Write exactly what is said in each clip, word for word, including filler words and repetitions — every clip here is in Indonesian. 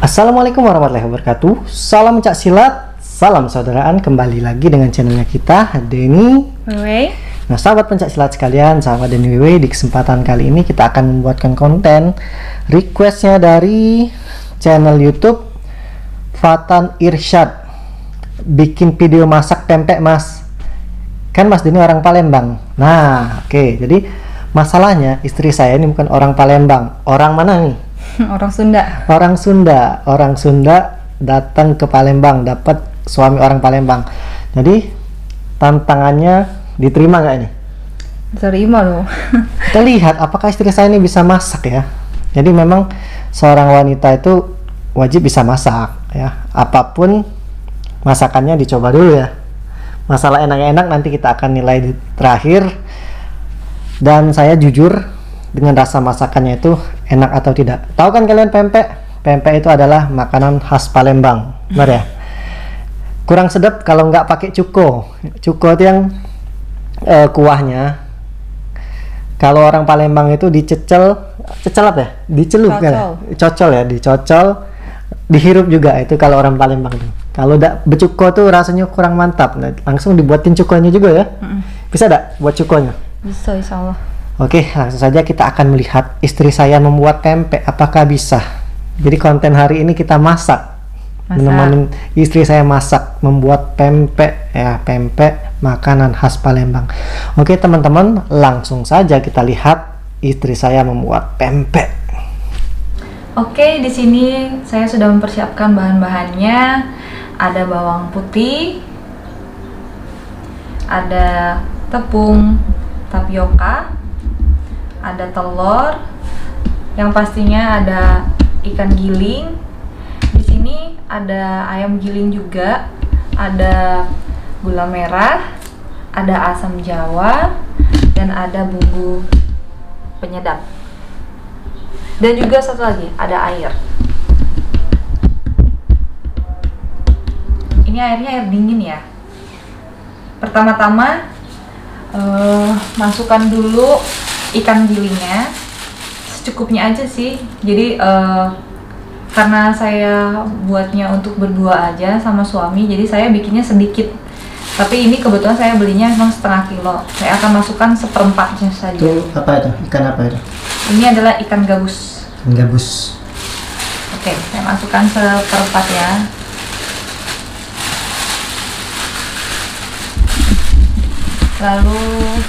Assalamualaikum warahmatullahi wabarakatuh. Salam pencak silat, salam saudaraan. Kembali lagi dengan channelnya kita, Denny Wewe. Nah, sahabat pencak silat sekalian, sahabat Denny Wewe, di kesempatan kali ini kita akan membuatkan konten requestnya dari channel YouTube Fatan Irsyad. Bikin video masak pempek, Mas. Kan Mas Denny orang Palembang. Nah, oke. Okay. Jadi masalahnya istri saya ini bukan orang Palembang. Orang mana nih? Orang Sunda. Orang Sunda, orang Sunda datang ke Palembang, dapat suami orang Palembang. Jadi tantangannya diterima nggak ini? Terima loh. Kita lihat apakah istri saya ini bisa masak ya. Jadi memang seorang wanita itu wajib bisa masak ya. Apapun masakannya dicoba dulu ya. Masalah enak-enak nanti kita akan nilai di terakhir. Dan saya jujur dengan rasa masakannya itu enak atau tidak. Tahu kan kalian pempek? Pempek itu adalah makanan khas Palembang, benar ya? Kurang sedap kalau nggak pakai cuko. Cuko itu yang uh, kuahnya. Kalau orang Palembang itu dicecel, cecel apa ya? Dicelup kan? Cocol ya, dicocol, dihirup juga itu kalau orang Palembang itu. Kalau udah becuko tuh rasanya kurang mantap. Nah, langsung dibuatin cukonya juga ya? Mm-mm. Bisa nggak buat cukonya? Bisa, insya Allah. Oke, langsung saja kita akan melihat istri saya membuat pempek. Apakah bisa? Jadi konten hari ini kita masak, masak. Menemani istri saya masak, membuat pempek ya, pempek makanan khas Palembang. Oke teman-teman, langsung saja kita lihat istri saya membuat pempek. Oke, di sini saya sudah mempersiapkan bahan-bahannya. Ada bawang putih, ada tepung tapioka, ada telur, yang pastinya ada ikan giling. Di sini ada ayam giling juga, ada gula merah, ada asam jawa, dan ada bumbu penyedap. Dan juga satu lagi, ada air. Ini airnya air dingin ya. Pertama-tama uh, masukkan dulu ikan gilingnya secukupnya aja sih. Jadi uh, karena saya buatnya untuk berdua aja sama suami, jadi saya bikinnya sedikit. Tapi ini kebetulan saya belinya memang setengah kilo. Saya akan masukkan seperempatnya saja. Itu apa itu? Ikan apa itu? Ini adalah ikan gabus. Ikan gabus. Oke, saya masukkan seperempat ya. Lalu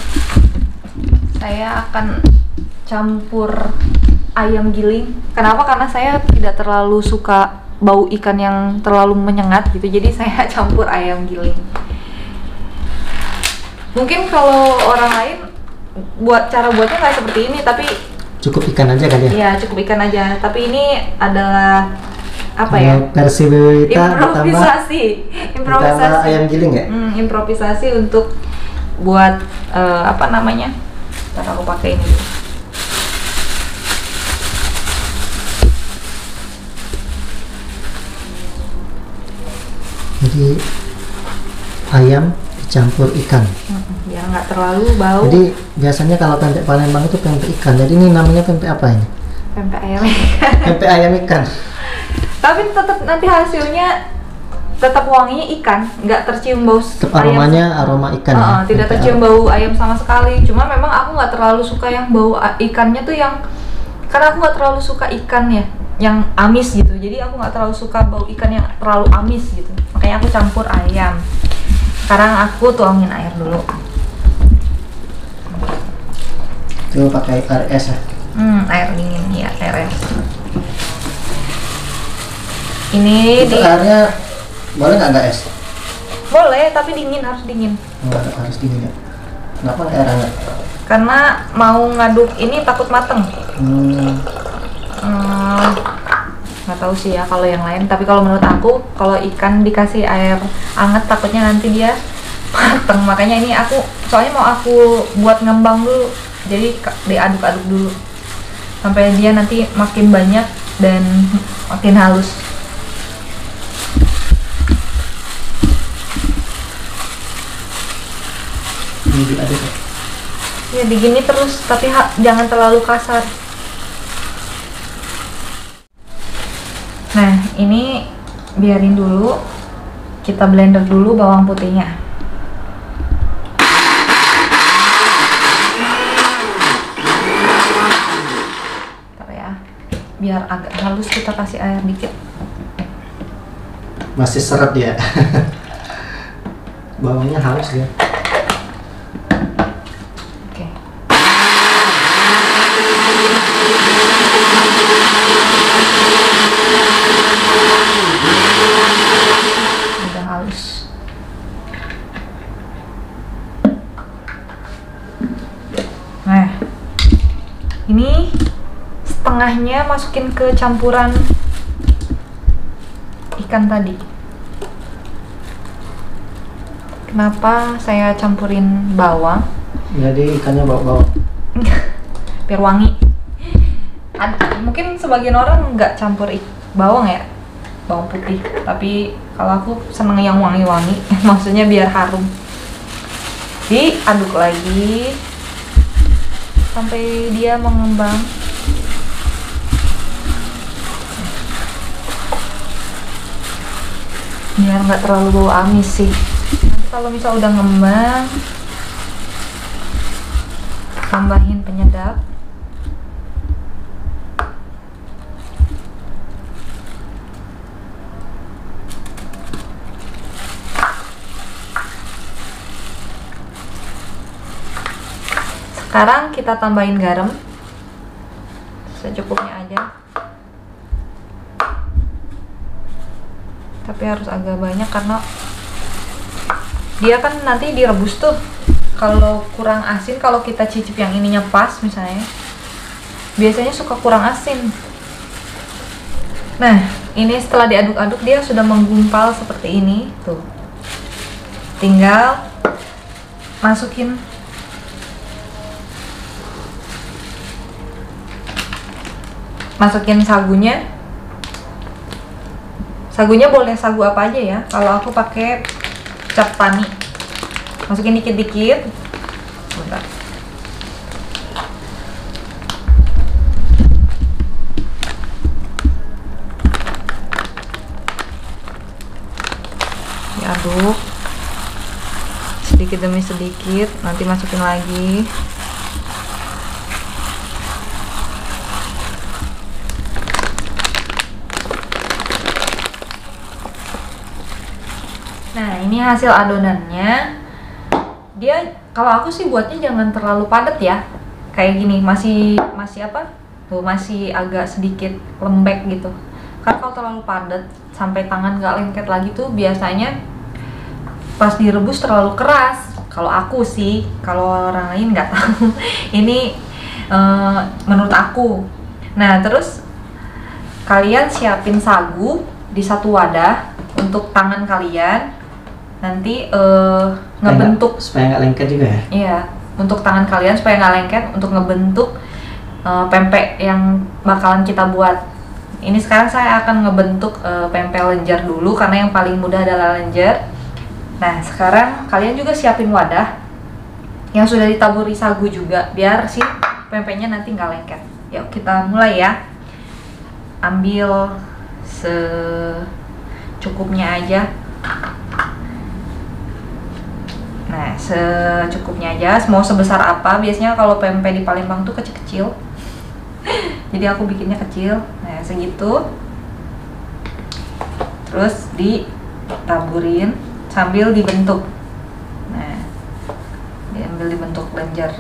saya akan campur ayam giling. Kenapa? Karena saya tidak terlalu suka bau ikan yang terlalu menyengat gitu. Jadi saya campur ayam giling. Mungkin kalau orang lain buat cara buatnya nggak seperti ini, tapi cukup ikan aja kan ya? Iya, cukup ikan aja. Tapi ini adalah apa ya? Versi Wita improvisasi. Improvisasi. Ditambah ayam giling ya? Hmm, improvisasi untuk buat uh, apa namanya? Ntar aku pakai ini. Jadi ayam dicampur ikan. Ya nggak terlalu bau. Jadi biasanya kalau pempek Palembang itu pempek ikan. Jadi ini namanya pempek apa ini? Pempek ayam ikan. Pempek ayam ikan. Tapi tetap nanti hasilnya tetap wanginya ikan, nggak tercium bau tetap aromanya ayam. Aroma ikan uh, ya? Tidak tercium bau ayam sama sekali. Cuma memang aku nggak terlalu suka yang bau ikannya tuh yang, karena aku nggak terlalu suka ikan ya yang amis gitu. Jadi aku nggak terlalu suka bau ikan yang terlalu amis gitu. Makanya aku campur ayam. Sekarang aku tuangin air dulu. Itu pakai air es ya? Hmm, air dingin ya, air es. Ini itu di... airnya boleh nggak nggak es? Boleh, tapi dingin, harus dingin. Oh, harus dingin ya? Kenapa nggak air hangat? Karena mau ngaduk ini takut mateng. Hmm. Hmm, nggak tahu sih ya kalau yang lain. Tapi kalau menurut aku, kalau ikan dikasih air hangat takutnya nanti dia mateng. Makanya ini aku, soalnya mau aku buat ngembang dulu. Jadi diaduk-aduk dulu sampai dia nanti makin banyak dan makin halus. Diaduk ya digini terus, tapi ha, jangan terlalu kasar. Nah, ini biarin dulu, kita blender dulu bawang putihnya. Bentar ya, biar agak halus kita kasih air dikit. Masih seret ya. Bawangnya halus ya. Oke. Udah halus. Nah, ini setengahnya masukin ke campuran ikan tadi. Kenapa saya campurin bawang? Jadi ikannya bau-bau. Biar wangi. Ad- mungkin sebagian orang nggak campur ik- bawang ya, bawang putih. Tapi kalau aku seneng yang wangi-wangi, maksudnya biar harum. Diaduk lagi sampai dia mengembang. Biar nggak terlalu bau amis sih. Kalau misal udah ngembang, tambahin penyedap. Sekarang kita tambahin garam secukupnya aja, tapi harus agak banyak karena dia kan nanti direbus tuh. Kalau kurang asin, kalau kita cicip yang ininya pas misalnya, biasanya suka kurang asin. Nah, ini setelah diaduk-aduk dia sudah menggumpal seperti ini tuh. Tinggal masukin masukin sagunya. Sagunya boleh sagu apa aja ya. Kalau aku pakai cap tani. Masukin dikit-dikit. Bentar. Diaduk sedikit demi sedikit, nanti masukin lagi. Nah, ini hasil adonannya. Dia, kalau aku sih buatnya jangan terlalu padat ya. Kayak gini, masih masih apa? Tuh, masih agak sedikit lembek gitu. Karena kalau terlalu padat sampai tangan nggak lengket lagi tuh biasanya pas direbus terlalu keras. Kalau aku sih, kalau orang lain nggak tahu. Ini uh, menurut aku. Nah, terus kalian siapin sagu di satu wadah untuk tangan kalian. Nanti uh, ngebentuk supaya nggak lengket juga ya. Iya, untuk tangan kalian supaya nggak lengket, untuk ngebentuk uh, pempek yang bakalan kita buat. Ini sekarang saya akan ngebentuk uh, pempek lenjer dulu karena yang paling mudah adalah lenjer. Nah, sekarang kalian juga siapin wadah yang sudah ditaburi sagu juga biar si pempeknya nanti nggak lengket. Yuk kita mulai ya. Ambil secukupnya aja. Nah, secukupnya aja, mau sebesar apa. Biasanya kalau pempek di Palembang tuh kecil-kecil. Jadi aku bikinnya kecil. Nah, segitu. Terus ditaburin sambil dibentuk. Nah, diambil dibentuk lenjer.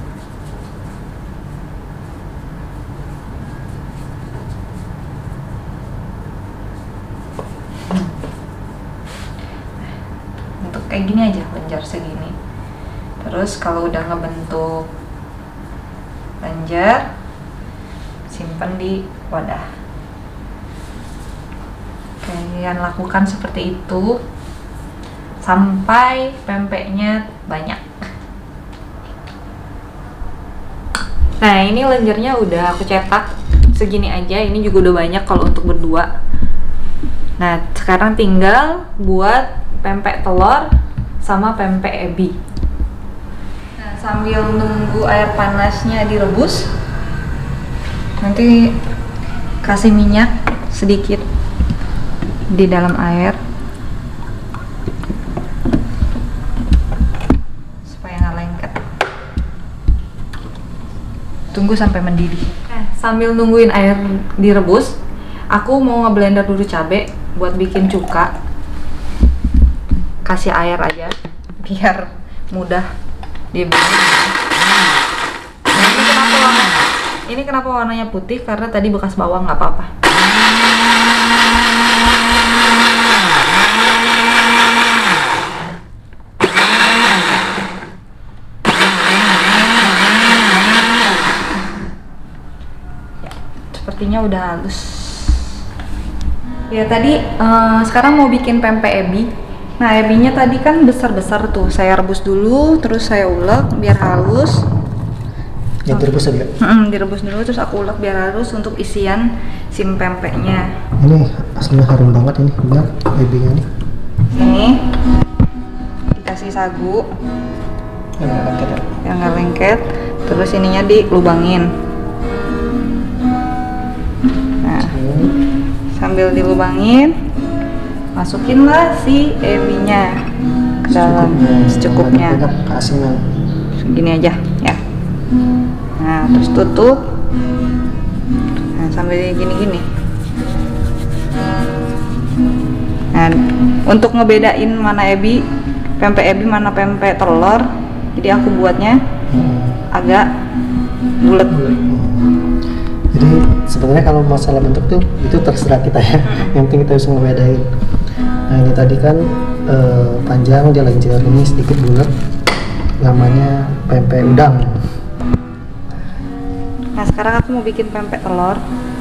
Kayak gini aja, lenjer segini. Terus kalau udah ngebentuk lenjer, simpan di wadah. Kalian lakukan seperti itu sampai pempeknya banyak. Nah, ini lenjernya udah aku cetak segini aja. Ini juga udah banyak kalau untuk berdua. Nah, sekarang tinggal buat pempek telur sama pempek ebi. Nah, sambil nunggu air panasnya direbus, nanti kasih minyak sedikit. di dalam air supaya nggak lengket. Tunggu sampai mendidih. Nah, sambil nungguin air direbus, aku mau ngeblender dulu cabai buat bikin cuka. Kasih air aja biar mudah diblender. Nah, ini kenapa warna, ini kenapa warnanya putih? Karena tadi bekas bawang, nggak apa-apa. Sepertinya udah halus. Ya tadi uh, sekarang mau bikin pempek ebi. Nah, ebinya tadi kan besar-besar tuh. Saya rebus dulu, terus saya ulek biar halus. Yang direbus tadi ya? Hmm, direbus dulu terus aku ulek biar halus untuk isian sim pempeknya. Ini aslinya harum banget ini, benar ebinya nih. Ini dikasih sagu Yang nggak lengket ya? yang nggak lengket. Terus ininya dilubangin. Nah, sambil dilubangin, masukinlah si ebinya ke dalam secukupnya. Asinan. Segini aja ya. Nah, terus tutup. Nah, sambil gini-gini. Nah, untuk ngebedain mana ebi, pempek ebi mana pempek telur, jadi aku buatnya Hmm. agak bulat. Jadi sebenarnya kalau masalah bentuk tuh itu terserah kita ya. Yang penting kita bisa ngebedain. Nah, ini tadi kan eh, panjang, dia lenjer, ini sedikit bulat. Namanya pempek udang. Nah, sekarang aku mau bikin pempek telur.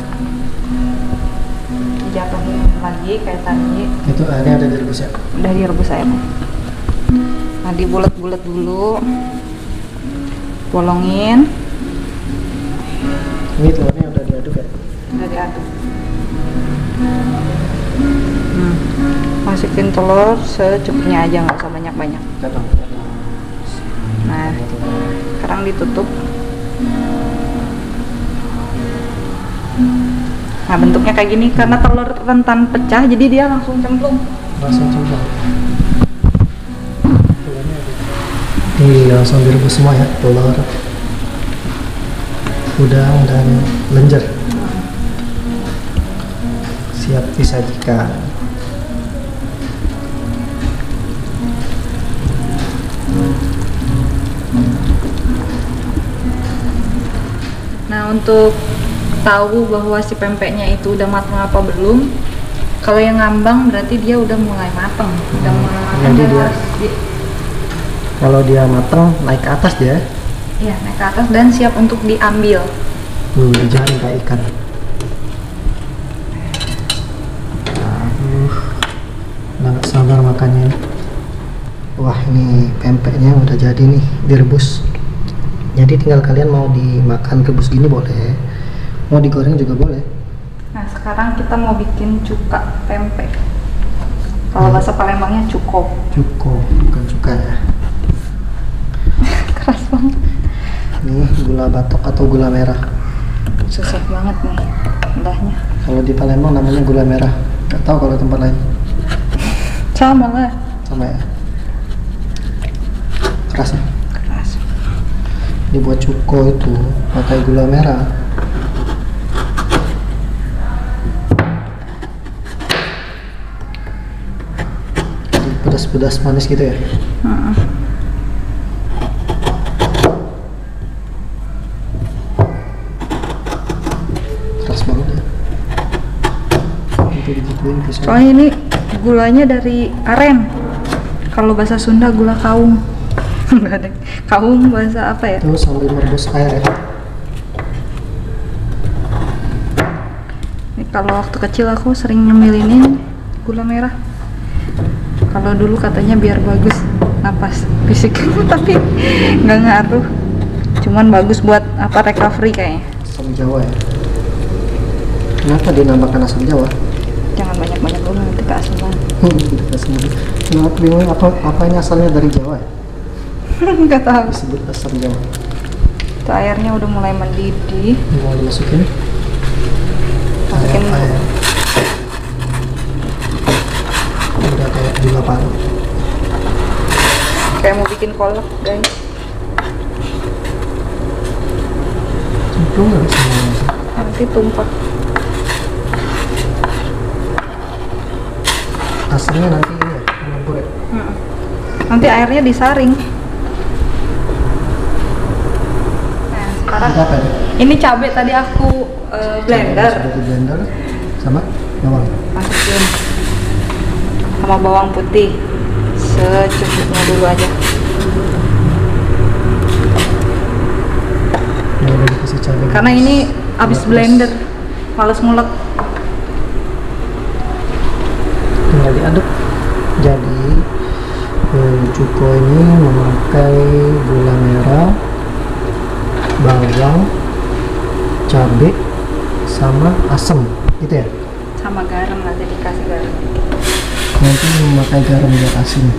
Dijatuhin lagi kayak tadi. Itu airnya ada direbus ya? Udah direbus airnya. Nah, dibulet-bulet dulu. Bolongin. Ini telurnya udah diaduk ya? Udah diaduk. Hmm. Masukin telur secukupnya aja, nggak usah banyak-banyak. Nah, sekarang ditutup. Nah, bentuknya kayak gini karena telur rentan pecah, jadi dia langsung cemplung. Langsung cemplung. Iya, langsung direbus semua ya, telur, udang dan lenjer. Siap disajikan. Nah, untuk tahu bahwa si pempeknya itu udah matang apa belum, kalau yang ngambang berarti dia udah mulai matang. Udah mulai matang, Jadi dia dia- harus di- Kalau dia matang, naik ke atas dia. iya, naik ke atas dan siap untuk diambil. Hmm, jangan kayak ikan. Aduh, udah gak sabar makannya. Wah, ini pempeknya udah jadi nih, direbus. Jadi tinggal kalian mau dimakan rebus gini boleh, mau digoreng juga boleh. Nah, sekarang kita mau bikin cuka pempek. Kalau bahasa Palembangnya cuko. Cukup, bukan cuka ya. Keras banget. Ini gula batok atau gula merah. Susah banget nih udahnya. Kalau di Palembang namanya gula merah. Gak tahu kalau tempat lain. Sama lah. Sama ya. Keras ya. Keras. Ini buat cuko itu pakai gula merah. Jadi pedas-pedas manis gitu ya. Heeh. Keras banget ya. Itu digituin pisau. Soalnya ini gulanya dari aren. Kalau bahasa Sunda gula kaum. Enggak ada. Kaum bahasa apa ya? Itu sambil merebus air ya. Ini kalau waktu kecil aku sering nyemilinin gula merah. Kalau dulu katanya biar bagus napas fisik, tapi nggak ngaruh. Cuman bagus buat apa recovery kayaknya. Asam Jawa ya. Kenapa dinamakan asam Jawa? Jangan banyak-banyak dulu nanti keasaman. Asam Jawa. Nah, aku bingung apa apa ini asalnya dari Jawa ya? Nggak tahu. Disebut asam Jawa. Itu airnya udah mulai mendidih. Mau dimasukin? Masukin Air, air. apa? Kayak mau bikin kolak, guys. Cemplung nggak semuanya? Nanti tumpah. Asinnya nanti ini ya, nyampur ya? Mm-mm. Nanti airnya disaring. Nah, sekarang Ini apa ya? ini cabai tadi aku uh, blender. Sudah di blender sama bawang. Masukin sama bawang putih secukupnya dulu aja. Yang udah dikasih cabai. Karena ini abis Terus blender, males ngulek. tinggal diaduk. Jadi eh, cuko ini memakai gula merah, bawang, cabai, sama asam, gitu ya. Sama garam, nanti dikasih garam. Nanti memakai garam biar asin.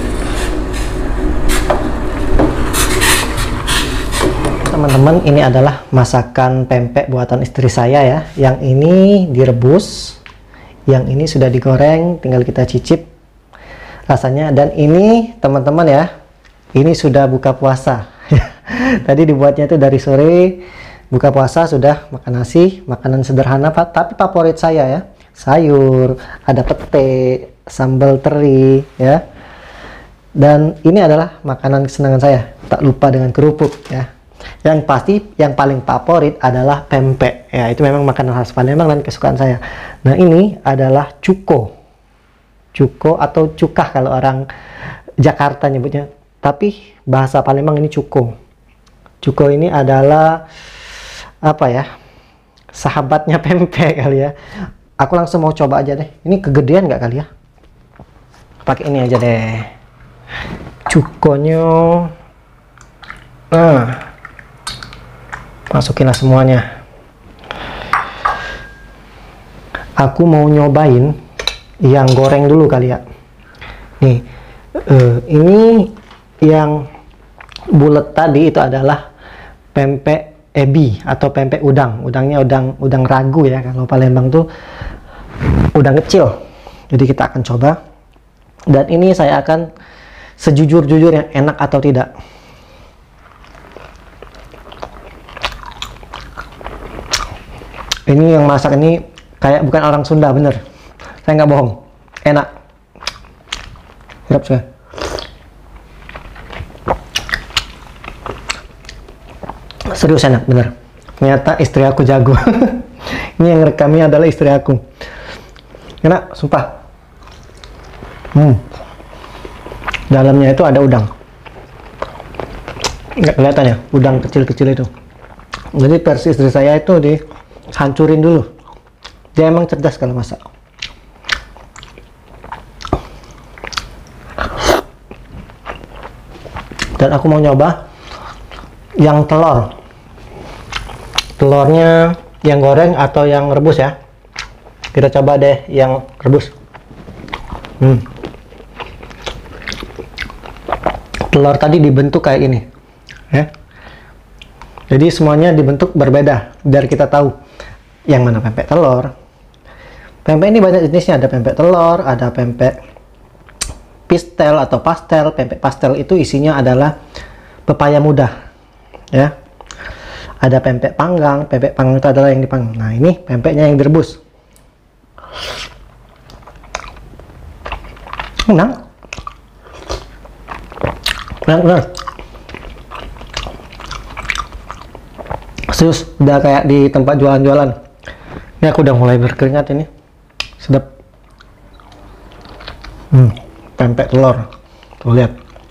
Teman-teman, ini adalah masakan pempek buatan istri saya ya. Yang ini direbus, yang ini sudah digoreng, tinggal kita cicip rasanya. Dan ini teman-teman ya, ini sudah buka puasa. Tadi dibuatnya itu dari sore, buka puasa sudah makan nasi, makanan sederhana Pak, tapi favorit saya ya. Sayur, ada pete, sambal teri ya. Dan ini adalah makanan kesenangan saya, tak lupa dengan kerupuk ya. Yang pasti yang paling favorit adalah pempek ya, itu memang makanan khas Palembang dan kesukaan saya. Nah, ini adalah cuko. Cuko atau cukah kalau orang Jakarta nyebutnya, tapi bahasa Palembang ini cuko. Cuko ini adalah apa ya, sahabatnya pempek kali ya. Aku langsung mau coba aja deh. Ini kegedean nggak kali ya? Pakai ini aja deh. Cukonya. Nah, masukinlah semuanya. Aku mau nyobain yang goreng dulu kali ya. Nih, uh, ini yang bulat tadi itu adalah pempek ebi atau pempek udang. Udangnya udang udang ragu ya, kalau Palembang tuh udang kecil. Jadi kita akan coba. Dan ini saya akan sejujur-jujurnya enak atau tidak. Ini yang masak ini kayak bukan orang Sunda, bener. Saya nggak bohong. Enak. Hirap saya. Serius enak, bener. Ternyata istri aku jago. Ini yang rekamnya adalah istri aku. Enak, sumpah. Hmm. Dalamnya itu ada udang. Nggak kelihatan ya, udang kecil-kecil itu. Jadi versi istri saya itu dihancurin dulu. Dia emang cerdas kalau masak. Dan aku mau nyoba yang telur. Telurnya yang goreng atau yang rebus ya. Kita coba deh yang rebus. Hmm. Telur tadi dibentuk kayak ini ya. Jadi semuanya dibentuk berbeda biar kita tahu yang mana pempek telur. Pempek ini banyak jenisnya, ada pempek telur, ada pempek pistel atau pastel. Pempek pastel itu isinya adalah pepaya muda ya. Ada pempek panggang, pempek panggang itu adalah yang dipanggang. Nah, ini pempeknya yang direbus. Enak. Enak benar. Serius, udah kayak di tempat jualan-jualan. Ini aku udah mulai berkeringat ini. Sedap. Hmm, pempek telur. Tuh lihat.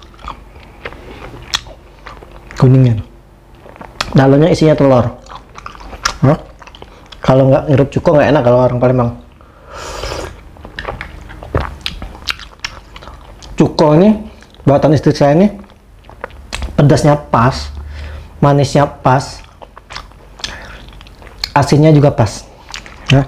Kuningnya. Dalamnya isinya telur. Huh? Kalau nggak ngirup cuko nggak enak kalau orang Palembang. Cuko ini buatan istri saya ini pedasnya pas, manisnya pas, asinnya juga pas. Ya.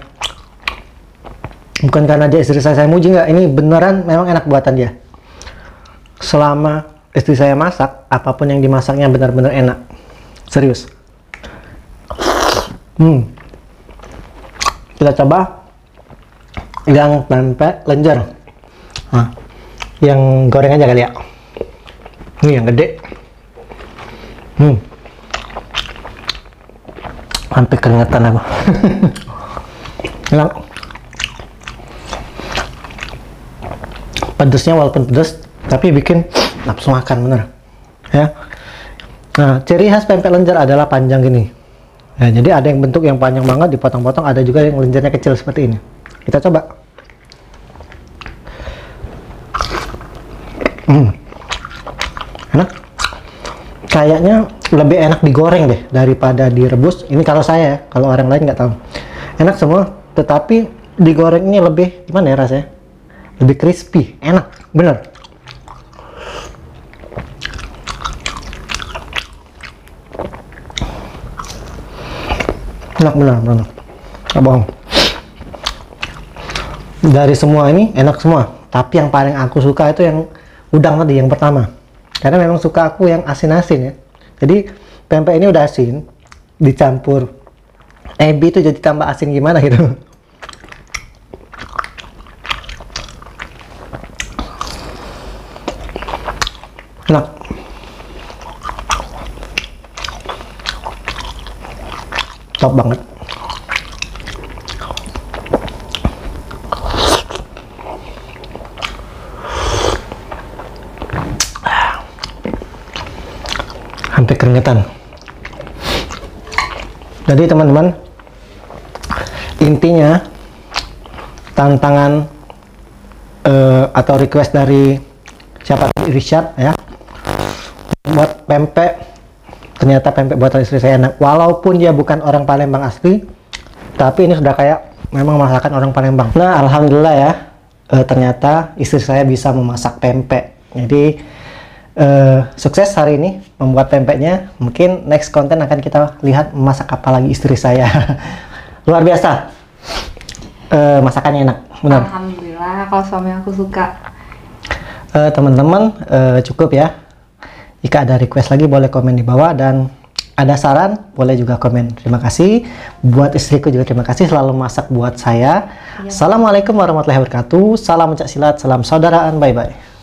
Bukan karena dia istri saya, saya muji nggak, ini beneran memang enak buatan dia. Selama istri saya masak, apapun yang dimasaknya benar-benar enak. Serius. Hmm. Kita coba yang pempek lenjer. Nah, yang goreng aja kali ya. Ini yang gede. Hmm. Hampir keringetan aku. Enak. Pedesnya walaupun pedes, tapi bikin nafsu makan bener. Ya. Nah, ciri khas pempek lenjer adalah panjang gini. Ya, jadi ada yang bentuk yang panjang banget dipotong-potong, ada juga yang lenjernya kecil seperti ini. Kita coba. Hmm. Enak. Kayaknya lebih enak digoreng deh daripada direbus. Ini kalau saya ya, kalau orang lain nggak tahu. Enak semua, tetapi digoreng ini lebih gimana ya rasanya? Lebih crispy, enak, bener. Enak bener, bener. Nggak bohong. Dari semua ini enak semua, tapi yang paling aku suka itu yang udang tadi, yang pertama. Karena memang suka aku yang asin-asin ya. Jadi pempek ini udah asin, dicampur ebi itu jadi tambah asin gimana gitu. Enak. Top banget. Hampir keringetan. Jadi teman-teman, intinya tantangan uh, atau request dari siapa, Irsyad ya, buat pempek. Ternyata pempek buatan istri saya enak, walaupun dia bukan orang Palembang asli, tapi ini sudah kayak memang masakan orang Palembang. Nah, alhamdulillah ya, uh, ternyata istri saya bisa memasak pempek. Jadi Uh, sukses hari ini membuat pempeknya. Mungkin next konten akan kita lihat masak apa lagi istri saya. Luar biasa, uh, masakannya enak, benar. Alhamdulillah kalau suami aku suka. Uh, teman-teman, uh, cukup ya. Jika ada request lagi boleh komen di bawah, dan ada saran boleh juga komen. Terima kasih. Buat istriku juga terima kasih selalu masak buat saya. Ya. Assalamualaikum warahmatullahi wabarakatuh. Salam pencak silat, salam saudaraan, bye bye.